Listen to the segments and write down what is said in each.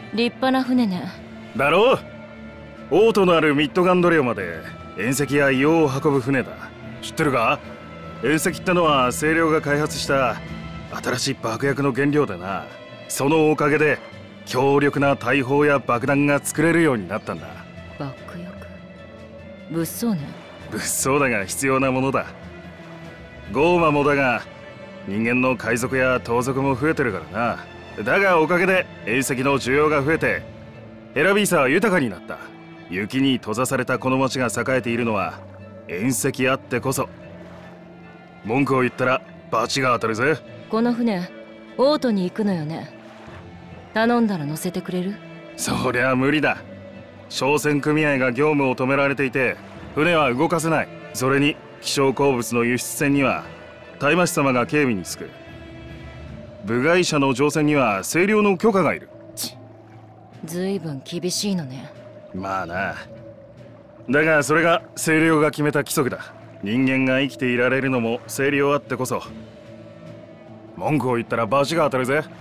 立派な船ね。 だろう。王都のあるミッドガンド領まで遠石や硫黄を運ぶ船だ。知ってるか？遠石ってのは清涼が開発した新しい爆薬の原料でな。そのおかげで強力な大砲や爆弾が作れるようになったんだ。 爆薬、物騒ね。 物騒だが必要なものだ。ゴーマもだが人間の海賊や盗賊も増えてるからな。だがおかげで遠石の需要が増えてヘラビーサは豊かになった。雪に閉ざされたこの町が栄えているのは遠石あってこそ。文句を言ったら罰が当たるぜ。 この船王都に行くのよね。頼んだら乗せてくれる？ そりゃ無理だ。商船組合が業務を止められていて船は動かせない。それに希少鉱物の輸出船には大魔師様が警備につく。部外者の乗船には清涼の許可がいる。 ずいぶん厳しいのね。 まあな。だがそれが清涼が決めた規則だ。人間が生きていられるのも清涼あってこそ。文句を言ったら罰が当たるぜ。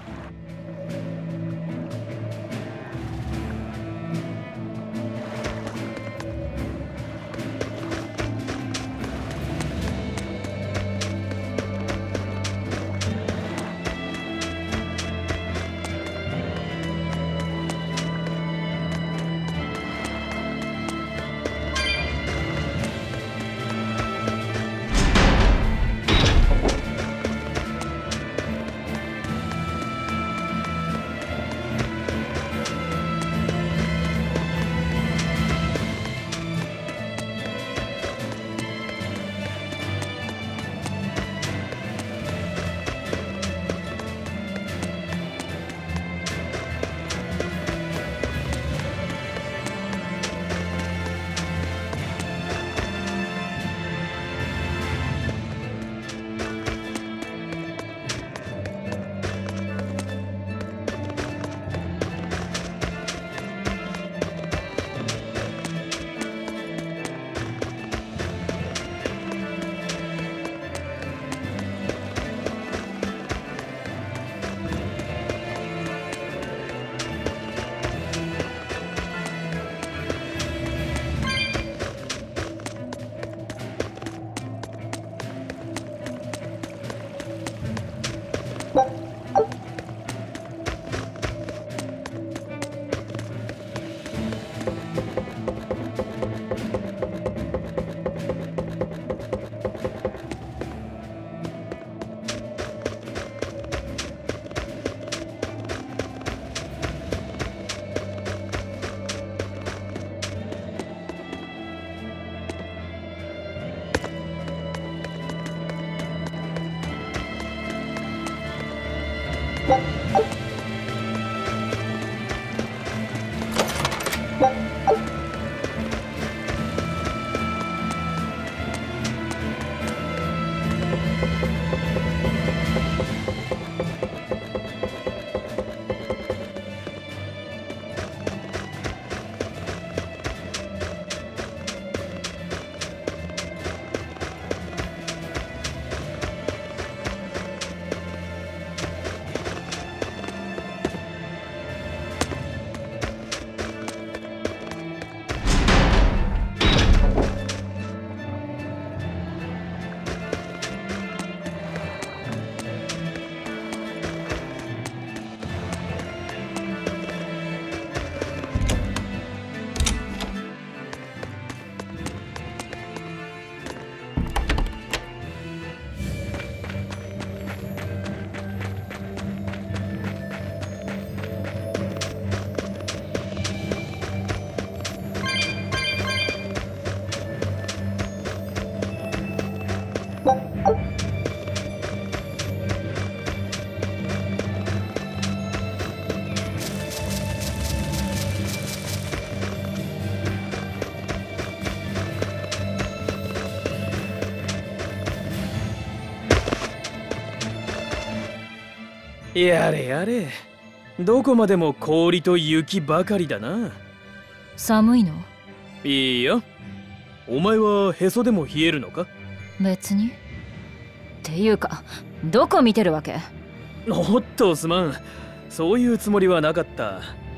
やれやれ、どこまでも氷と雪ばかりだな。 寒いの？ いいよ。お前はへそでも冷えるのか？ 別に。っていうか、どこ見てるわけ？ おっとすまん、そういうつもりはなかった。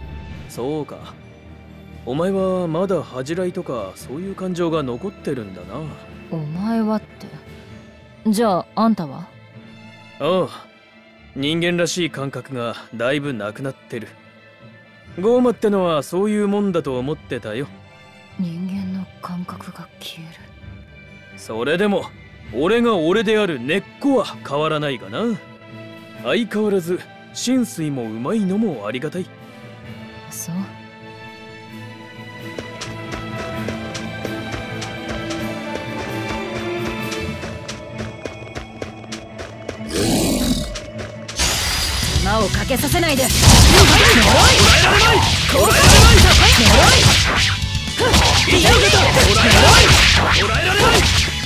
そうか。お前はまだ恥じらいとかそういう感情が残ってるんだな。 お前はって。じゃああんたは？ ああ、人間らしい感覚がだいぶなくなってる。ゴーマってのはそういうもんだと思ってたよ。 人間の感覚が消える。 それでも俺が俺である根っこは変わらないがな。相変わらず浸水もうまいのもありがたい。 そう。魔をかけさせないで。呪い！こらえられない！呪い！ 捕らえられない！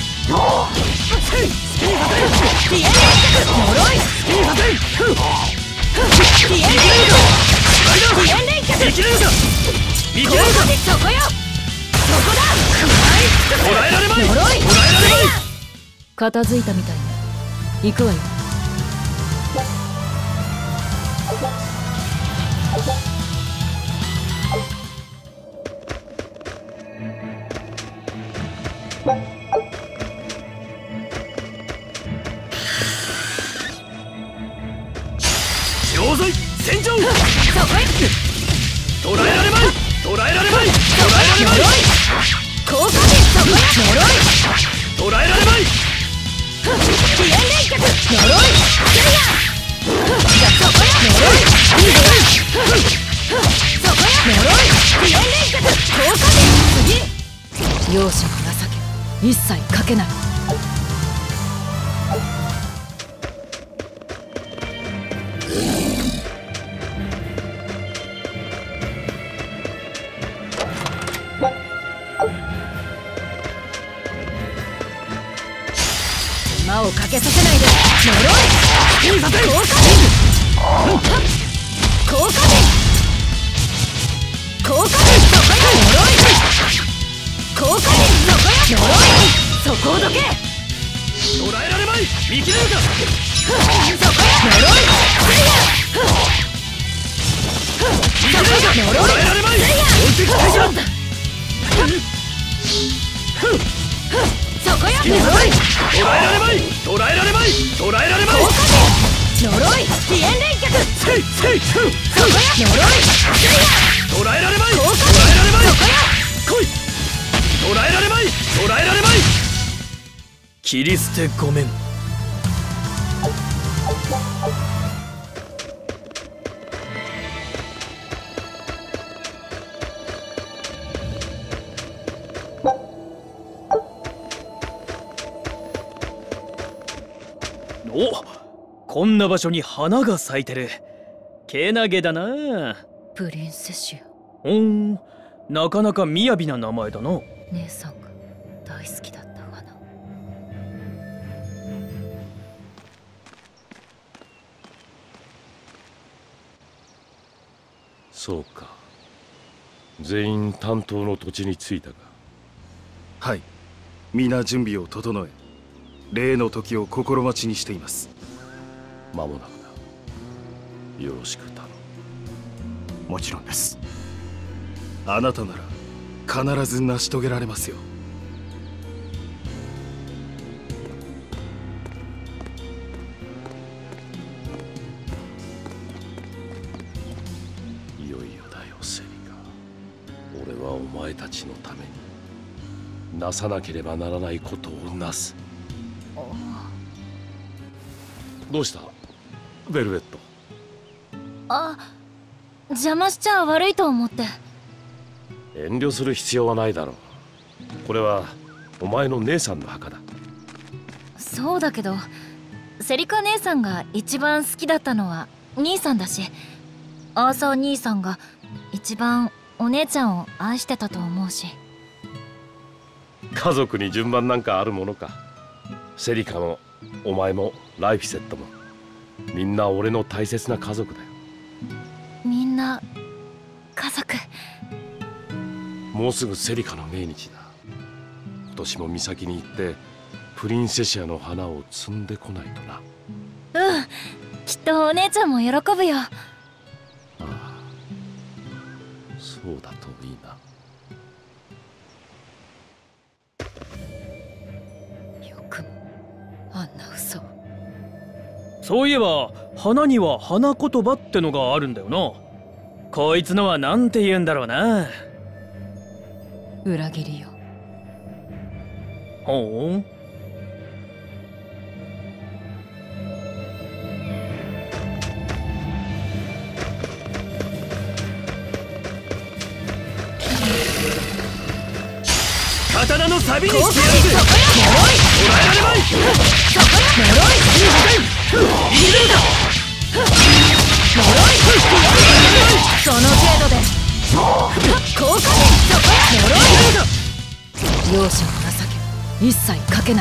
片付いたみたいね。行くわよ。 商材戦場。そこへ。捕らえられまい。捕らえられまい。捕らえられまい。 効果でそこへ。 捕らえられまい。 遅延連脚。呪い。キャリア。そこへ。呪い。そこへ。呪い。遅延連脚。効果で次。容赦が情け。一切かけない。魔をかけさせないで。呪い。効果で。効果で。効果で。そこや。呪い。効果で。そこや。呪い。そこをどけ。 捕らえられまい。見切れるか。 そこや。呪い。せいや。そこや。呪い。 捕らえられまい。 せいや。 置いてきたじゃん。 そこや。呪い。 捕らえられまい。捕らえられまい。捕らえられまい。 効果で。呪い。遅延連脚。 せいせい。 そこや。呪い。せいや。 捕らえられまい。 効果で。 捕らえられまい。 そこや。 来い。捕らえられまい。捕らえられまい。切り捨てごめん。お、こんな場所に花が咲いてる。けなげだな。 プリンセシア。 なかなか雅な名前だな。 姉さんが大好きだった花。 そうか。全員担当の土地に着いたか。 はい、皆準備を整え、例の時を心待ちにしています。 間もなくだ。よろしく頼む。 もちろんです。あなたなら必ず成し遂げられますよ。 いよいよだよ、セリカ。俺はお前たちのためになさなければならないことをなす。どうしたベルベット。 あ、邪魔しちゃ悪いと思って。 遠慮する必要はないだろう。これはお前の姉さんの墓だ。 そうだけど、セリカ姉さんが一番好きだったのは兄さんだし、アーサー兄さんが一番お姉ちゃんを愛してたと思うし。 家族に順番なんかあるものか。セリカもお前もライフィセットもみんな俺の大切な家族だよ。 みんな家族。 もうすぐセリカの命日だ。今年も岬に行ってプリンセシアの花を摘んでこないとな。 うん、きっとお姉ちゃんも喜ぶよ。 ああ、 そうだといいな。 よくもあんな嘘を。 そういえば花には花言葉ってのがあるんだよな。こいつのはなんて言うんだろうな。 裏切りよ。 ほう。刀の錆にしてやるぜ。捕らえられまい。そこや。呪い。いけるか。呪い。その程度で。効果で。そこや。呪い。 容赦の情け一切かけない。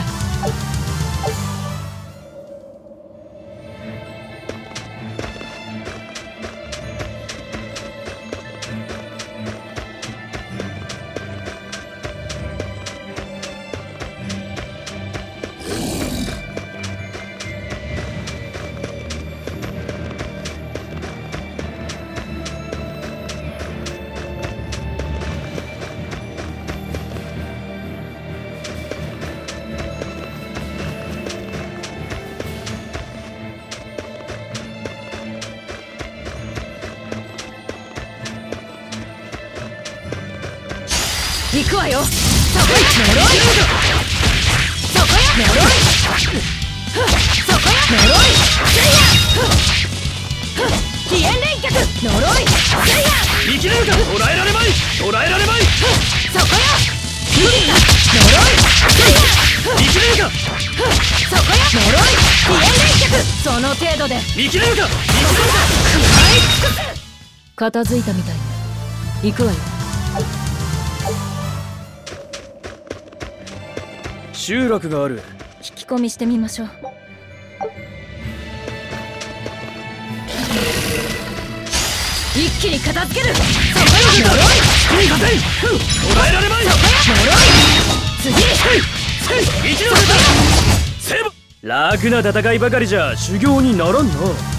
行くわよ。そこや。呪い。そこや。呪い。そこや。呪い。せいや。飛燕連脚。呪い。せいや。 生きれるか。捕らえられまい。捕らえられまい。 そこや。呪い。せいや。 生きれるか。 そこや。呪い。飛燕連脚。その程度で。 生きれるか。 片付いたみたいね。行くわよ。 集落がある。 聞き込みしてみましょう。一気に片付ける。そこや。呪い。 捕らえられまい。 そこや。呪い。次。 生きろ。セブ。楽な戦いばかりじゃ修行にならんな。